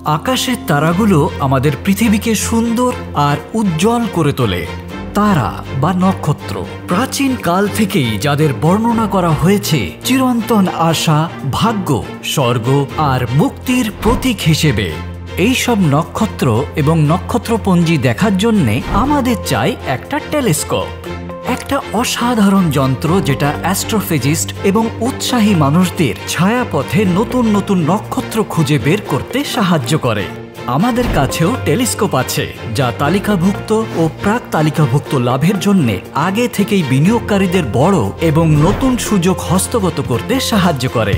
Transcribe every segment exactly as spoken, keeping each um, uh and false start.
আকাশের তারাগুলো আমাদের পৃথিবীকে সুন্দর আর উজ্জ্বল করে তোলে। তারা বা নক্ষত্র প্রাচীন কাল থেকেই যাদের বর্ণনা করা হয়েছে চিরন্তন আশা, ভাগ্য, স্বর্গ আর মুক্তির প্রতীক হিসেবে। এইসব নক্ষত্র এবং নক্ষত্রপঞ্জি দেখার জন্যে আমাদের চাই একটা টেলিস্কোপ, একটা অসাধারণ যন্ত্র যেটা অ্যাস্ট্রোফিজিস্ট এবং উৎসাহী মানুষদের ছায়াপথে নতুন নতুন নক্ষত্র খুঁজে বের করতে সাহায্য করে। আমাদের কাছেও টেলিস্কোপ আছে যা তালিকাভুক্ত ও প্রাক তালিকাভুক্ত লাভের জন্য আগে থেকেই বিনিয়োগকারীদের বড় এবং নতুন সুযোগ হস্তগত করতে সাহায্য করে।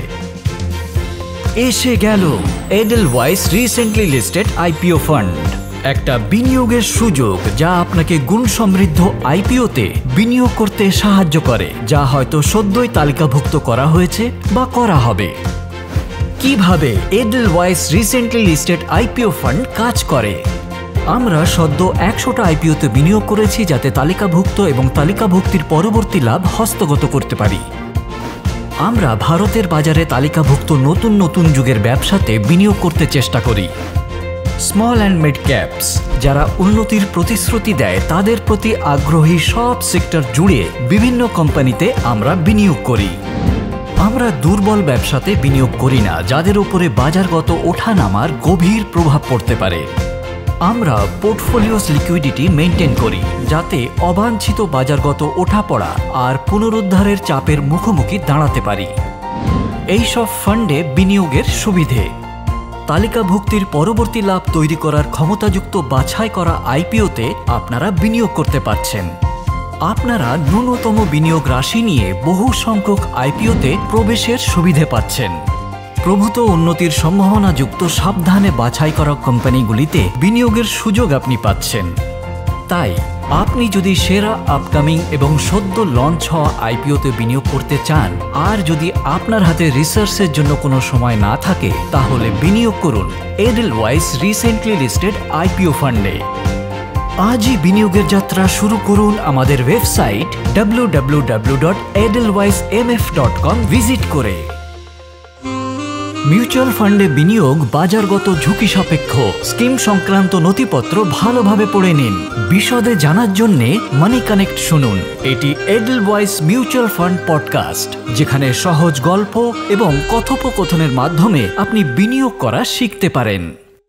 এসে গেল Edelweiss recently listed IPO fund, একটা বিনিয়োগের সুযোগ যা আপনাকে গুণ সমৃদ্ধ আইপিওতে বিনিয়োগ করতে সাহায্য করে, যা হয়তো সদ্যই তালিকাভুক্ত করা হয়েছে বা করা হবে। কিভাবে Edelweiss recently listed IPO fund কাজ করে? আমরা সদ্য একশোটা আইপিওতে বিনিয়োগ করেছি যাতে তালিকাভুক্ত এবং তালিকাভুক্তির পরবর্তী লাভ হস্তগত করতে পারি। আমরা ভারতের বাজারে তালিকাভুক্ত নতুন নতুন যুগের ব্যবসাতে বিনিয়োগ করতে চেষ্টা করি। স্মল অ্যান্ড মিড ক্যাপস যারা উন্নতির প্রতিশ্রুতি দেয় তাদের প্রতি আগ্রহী সব সেক্টর জুড়ে বিভিন্ন কোম্পানিতে আমরা বিনিয়োগ করি। আমরা দুর্বল ব্যবসাতে বিনিয়োগ করি না যাদের উপরে বাজারগত ওঠানামার গভীর প্রভাব পড়তে পারে। আমরা পোর্টফোলিওস লিকুইডিটি মেনটেন করি যাতে অবাঞ্ছিত বাজারগত ওঠাপড়া আর পুনরুদ্ধারের চাপের মুখোমুখি দাঁড়াতে পারি। এইসব ফান্ডে বিনিয়োগের সুবিধে: তালিকাভুক্তির পরবর্তী লাভ তৈরি করার ক্ষমতাযুক্ত বাছাই করা আইপিওতে আপনারা বিনিয়োগ করতে পারছেন। আপনারা ন্যূনতম বিনিয়োগ রাশি নিয়ে বহু সংখ্যক আইপিওতে প্রবেশের সুবিধে পাচ্ছেন। প্রভূত উন্নতির সম্ভাবনাযুক্ত সাবধানে বাছাই করা কোম্পানিগুলিতে বিনিয়োগের সুযোগ আপনি পাচ্ছেন। তাই আপনি যদি সেরা আপকামিং এবং সদ্য লঞ্চ হওয়া আইপিওতে বিনিয়োগ করতে চান, আর যদি আপনার হাতে রিসার্চের জন্য কোনো সময় না থাকে, তাহলে বিনিয়োগ করুন এডেলওয়াইস রিসেন্টলি লিস্টেড আইপিও ফান্ডে। আজই বিনিয়োগের যাত্রা শুরু করুন আমাদের website W W W dot Edelweiss M F dot com visit করে। মিউচুয়াল ফান্ডে বিনিয়োগ বাজারগত ঝুঁকি সাপেক্ষ। স্কিম সংক্রান্ত নথিপত্র ভালোভাবে পড়ে নিন। বিশদে জানার জন্য মানি কানেক্ট শুনুন। এটি এডেলওয়াইস মিউচুয়াল ফান্ড পডকাস্ট, যেখানে সহজ গল্প এবং কথোপকথনের মাধ্যমে আপনি বিনিয়োগ করা শিখতে পারেন।